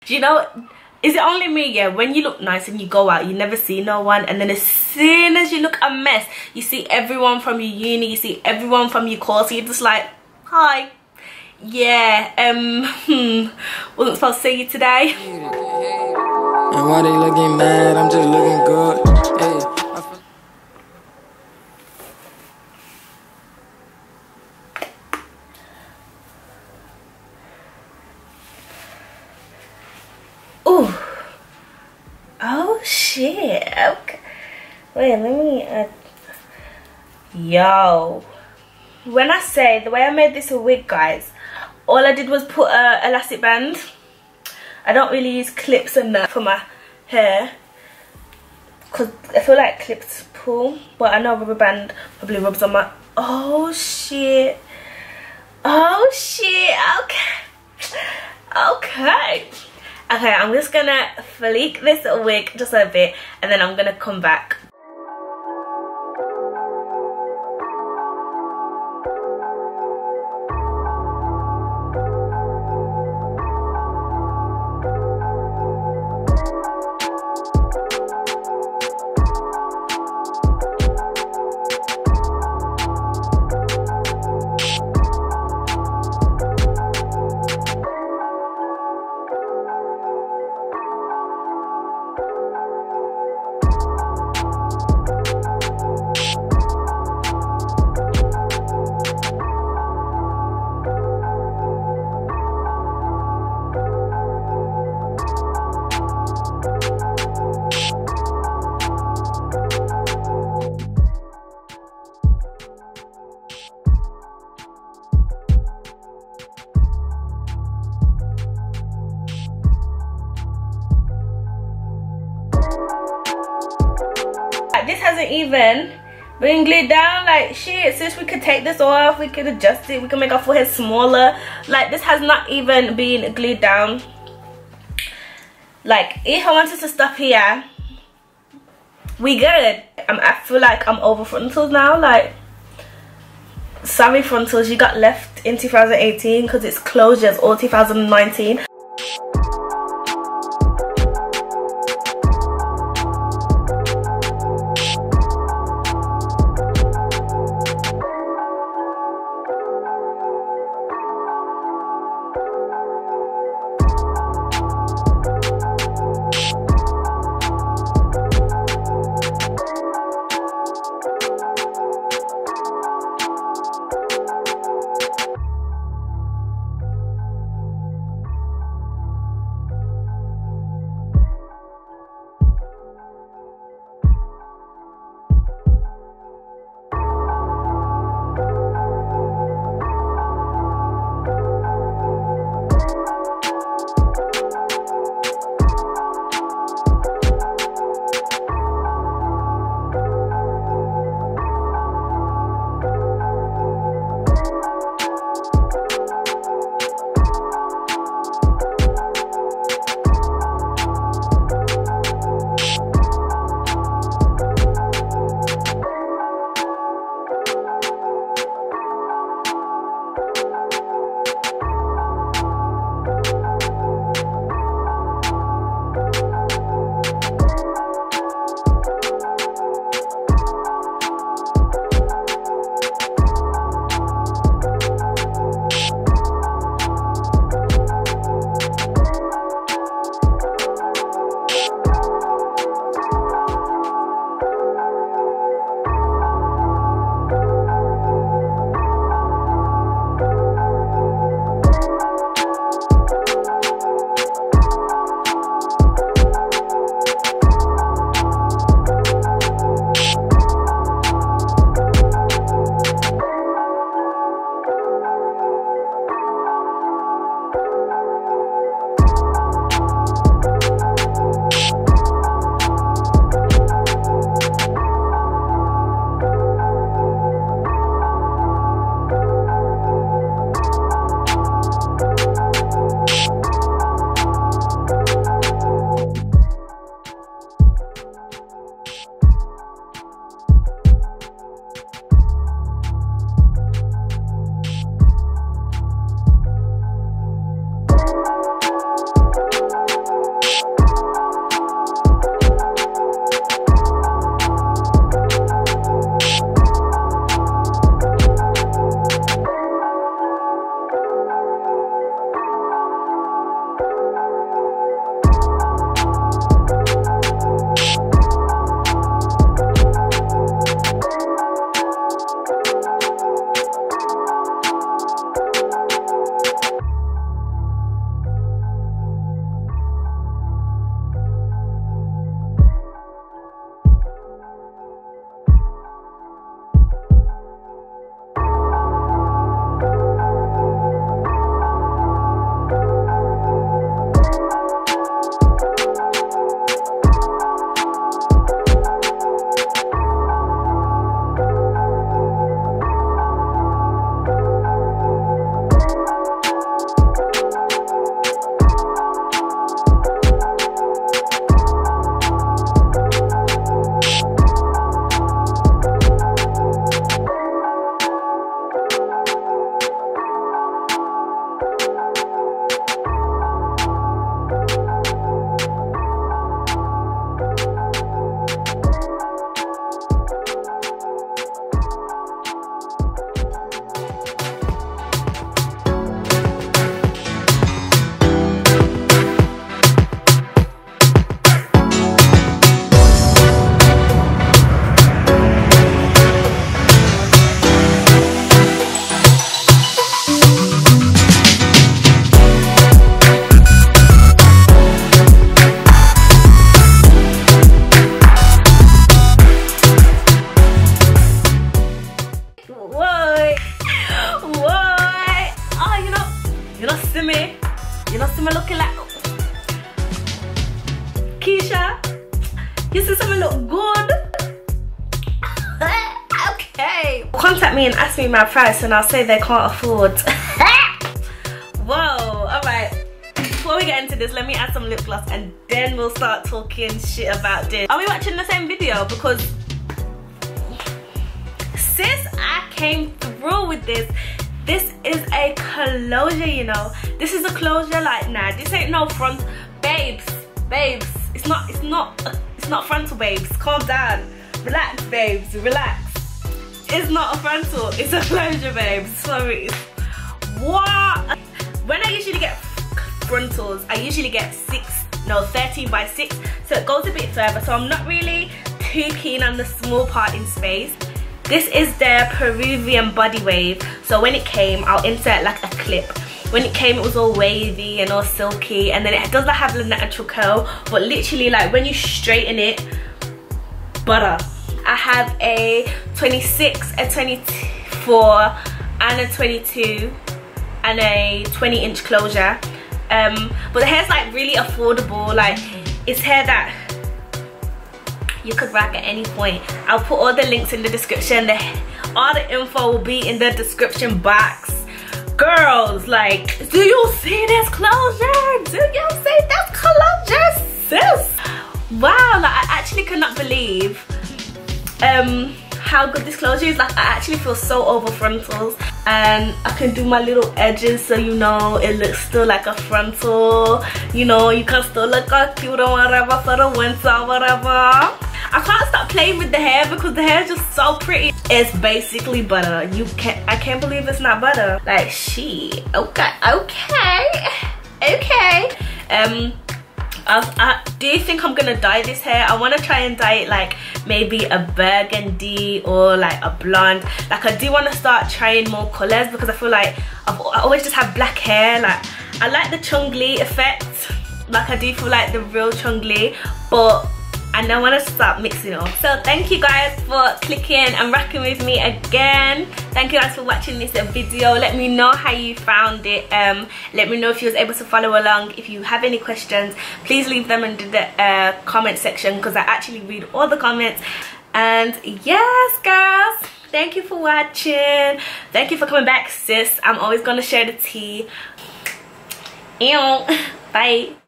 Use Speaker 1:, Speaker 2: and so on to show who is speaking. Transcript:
Speaker 1: Do you know, is it only me? Yeah, when you look nice and you go out, you never see no one, and then as soon as you look a mess, you see everyone from your uni, you see everyone from your course, you're just like, hi, yeah, wasn't supposed to see you today.
Speaker 2: And why they looking mad, I'm just looking good. Hey.
Speaker 1: Ooh. Oh shit. Okay. Wait, let me yo. When I say the way I made this a wig, guys, all I did was put a elastic band. I don't really use clips and that for my hair because I feel like clips pull, but I know rubber band probably rubs on my, oh shit. Oh shit. Okay, I'm just gonna fleek this wig just a bit and then I'm gonna come back. This hasn't even been glued down. Like shit, since we could take this off, we could adjust it, we can make our forehead smaller. Like this has not even been glued down. Like if I wanted to stop here, we good. I feel like I'm over frontals now. Like sorry frontals, you got left in 2018 because it's closures all 2019. Keisha, you see something look good? Okay. Contact me and ask me my price and I'll say they can't afford. Whoa, alright. Before we get into this, let me add some lip gloss and then we'll start talking shit about this. Are we watching the same video? Because sis, I came through with this. This is a closure, you know. This is a closure, like, nah, this ain't no front. Babes, it's not frontal, babes. Calm down. Relax, babes, relax. It's not a frontal, it's a closure, babes. Sorry. What? When I usually get frontals, I usually get 13 by 6, so it goes a bit further, so I'm not really too keen on the small part in space. This is their Peruvian body wave, so when it came, I'll insert like a clip. When it came, it was all wavy and all silky, and then it doesn't have the natural curl, but literally, like, when you straighten it, butter. I have a 26, a 24, and a 22, and a 20-inch closure. But the hair's like really affordable. Like, it's hair that you could rock at any point. I'll put all the links in the description. All the info will be in the description box. Girls, like, do you see this closure? Do you see this closure, sis? Wow, like, I actually cannot believe how good this closure is. Like, I actually feel so over frontals, and I can do my little edges so you know it looks still like a frontal. You know, you can still look all cute or whatever for the winter or whatever. I can't stop playing with the hair because the hair is just so pretty. It's basically butter. I can't believe it's not butter. Like, she, okay. Do you think I'm gonna dye this hair? I want to try and dye it like maybe a burgundy or like a blonde. Like, I do want to start trying more colors because I feel like I always just have black hair. Like, I like the Chun-Li effect. Like, I do feel like the real Chun-Li, but I now want to start mixing up. So thank you guys for clicking and rocking with me again. Thank you guys for watching this video. Let me know how you found it. Let me know if you was able to follow along. If you have any questions, please leave them in the comment section because I actually read all the comments. And yes, girls, thank you for watching. Thank you for coming back, sis. I'm always gonna share the tea. Bye.